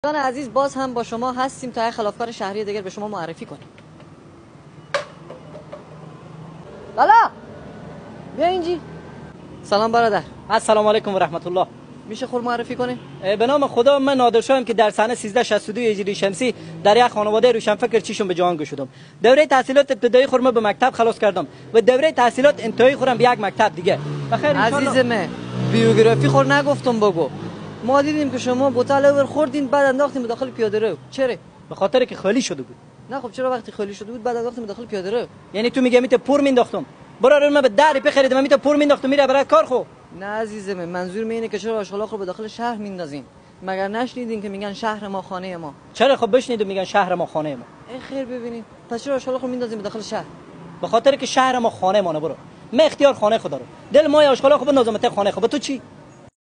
دوستان عزیز، باز هم با شما هستیم تا یک خلافکار شهری دیگر به شما معرفی کنیم. لالا بیا اینجی. سلام برادر. السلام علیکم و رحمت الله. میشه خود معرفی کنی؟ به نام خدا، من نادر شاهم که در سنه 1362 هجری شمسی در یک خانواده روشنفکر چیشم به جهان گشودم. دوره تحصیلات ابتدایی خودم به مکتب خلاص کردم و دوره تحصیلات انتهایی خودم به یک مکتب دیگه. بخیر عزیز من، بیوگرافی خود نگفتم بگو. ما دیدیم که شما بوتل اور خوردین بعد انداختیم داخل پیاده رو. چرا؟ به خاطر که خالی شده بود. نه خب چرا وقتی خالی شده بود بعد انداختیم داخل پیاده رو؟ یعنی تو میگه میته پر مینداختم. برای من به در بخرید من میته پر مینداختم میره برای کار خو. نه عزیز من، منظور اینه که چرا آشغالا رو به داخل شهر میندازین؟ مگر نشنیدین که میگن شهر ما خانه ما؟ چرا خب بشنیدم میگن شهر ما خانه ما. ای خیر ببینید، پس چرا آشغالا رو میندازین به داخل شهر؟ به خاطر که شهر ما خانه ما نه. برو من اختیار خانه خود دارم. دل ما آشغالا خو بندازم ته خانه خو. به تو چی؟